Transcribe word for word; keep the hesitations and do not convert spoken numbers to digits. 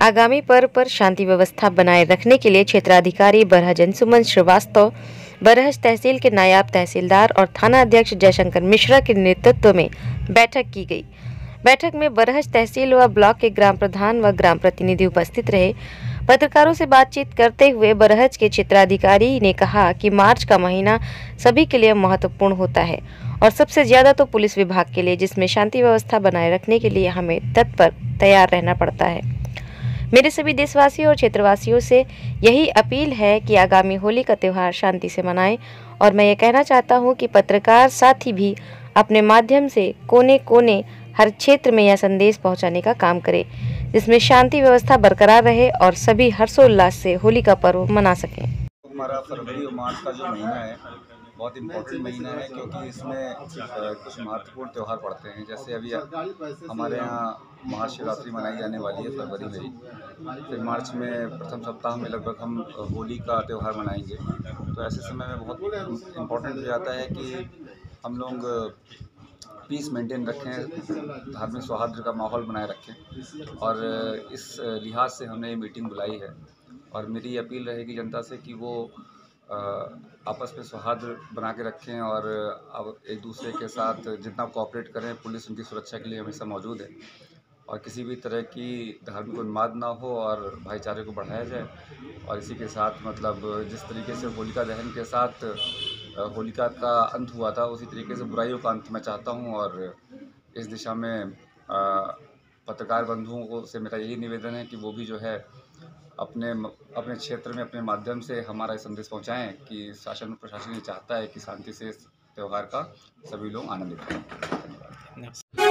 आगामी पर्व पर शांति व्यवस्था बनाए रखने के लिए क्षेत्राधिकारी बरहज अंशुमन श्रीवास्तव, बरहज तहसील के नायब तहसीलदार और थाना अध्यक्ष जयशंकर मिश्रा के नेतृत्व में बैठक की गई। बैठक में बरहज तहसील व ब्लॉक के ग्राम प्रधान व ग्राम प्रतिनिधि उपस्थित रहे। पत्रकारों से बातचीत करते हुए बरहज के क्षेत्राधिकारी ने कहा कि मार्च का महीना सभी के लिए महत्वपूर्ण होता है और सबसे ज्यादा तो पुलिस विभाग के लिए, जिसमें शांति व्यवस्था बनाए रखने के लिए हमें तत्पर तैयार रहना पड़ता है। मेरे सभी देशवासियों और क्षेत्रवासियों से यही अपील है कि आगामी होली का त्यौहार शांति से मनाएं और मैं ये कहना चाहता हूं कि पत्रकार साथी भी अपने माध्यम से कोने कोने हर क्षेत्र में यह संदेश पहुंचाने का काम करें, जिसमें शांति व्यवस्था बरकरार रहे और सभी हर्षोल्लास से होली का पर्व मना सकें। हमारा फरवरी और मार्च का जो महीना है बहुत इम्पोर्टेंट महीना है, क्योंकि इसमें कुछ महत्वपूर्ण त्यौहार पड़ते हैं। जैसे अभी हमारे यहाँ महाशिवरात्रि मनाई जाने वाली है फरवरी में ही, फिर मार्च में प्रथम सप्ताह में लगभग हम होली का त्यौहार मनाएंगे। तो ऐसे समय में बहुत इम्पोर्टेंट हो जाता है कि हम लोग पीस मेंटेन रखें, धार्मिक सौहार्द का माहौल बनाए रखें, और इस लिहाज से हमने ये मीटिंग बुलाई है। और मेरी अपील रहेगी जनता से कि वो आपस में सौहार्द बना के रखें और अब एक दूसरे के साथ जितना कोऑपरेट करें। पुलिस उनकी सुरक्षा के लिए हमेशा मौजूद है और किसी भी तरह की धार्मिक उन्माद ना हो और भाईचारे को बढ़ाया जाए। और इसी के साथ मतलब जिस तरीके से होलिका दहन के साथ होलिका का अंत हुआ था, उसी तरीके से बुराइयों का अंत मैं चाहता हूं। और इस दिशा में पत्रकार बंधुओं को से मेरा यही निवेदन है कि वो भी जो है अपने अपने क्षेत्र में अपने माध्यम से हमारा संदेश पहुंचाएं कि शासन और प्रशासन ये चाहता है कि शांति से इस त्यौहार का सभी लोग आनंद उठाएं।